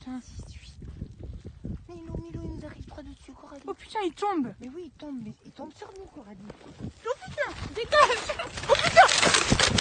putain. Milo, il nous arrive droit dessus, Coralie. Oh putain, il tombe. Mais oui, il tombe sur nous, Coralie. Oh putain, dégage. Oh putain.